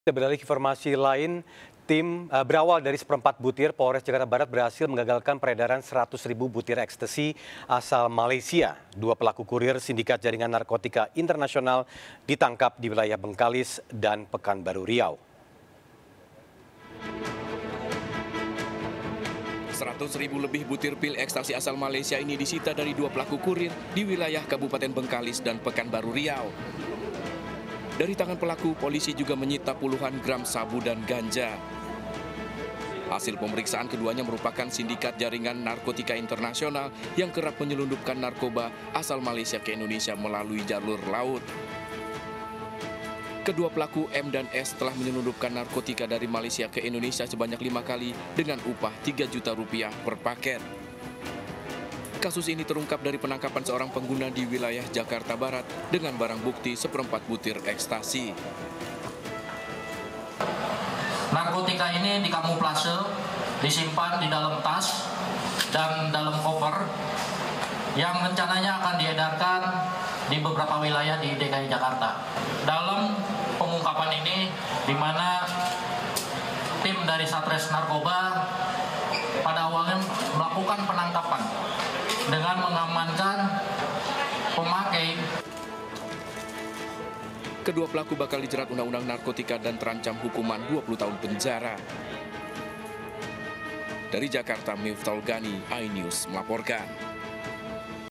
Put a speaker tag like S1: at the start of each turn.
S1: Beralih ke informasi lain, tim berawal dari seperempat butir, Polres Jakarta Barat berhasil menggagalkan peredaran 100.000 butir ekstasi asal Malaysia. Dua pelaku kurir sindikat jaringan narkotika internasional ditangkap di wilayah Bengkalis dan Pekanbaru Riau.
S2: 100.000 lebih butir pil ekstasi asal Malaysia ini disita dari dua pelaku kurir di wilayah Kabupaten Bengkalis dan Pekanbaru Riau. Dari tangan pelaku, polisi juga menyita puluhan gram sabu dan ganja. Hasil pemeriksaan keduanya merupakan sindikat jaringan narkotika internasional yang kerap menyelundupkan narkoba asal Malaysia ke Indonesia melalui jalur laut. Kedua pelaku M dan S telah menyelundupkan narkotika dari Malaysia ke Indonesia sebanyak 5 kali dengan upah Rp3 juta per paket. Kasus ini terungkap dari penangkapan seorang pengguna di wilayah Jakarta Barat dengan barang bukti seperempat butir ekstasi.
S3: Narkotika ini dikamuflase, disimpan di dalam tas dan dalam koper yang rencananya akan diedarkan di beberapa wilayah di DKI Jakarta. Dalam pengungkapan ini, di mana tim dari Satres Narkoba pada awalnya melakukan penangkapan dengan mengamankan pemakai.
S2: Kedua pelaku bakal dijerat Undang-Undang Narkotika dan terancam hukuman 20 tahun penjara. Dari Jakarta, Miftah Gani, iNews melaporkan.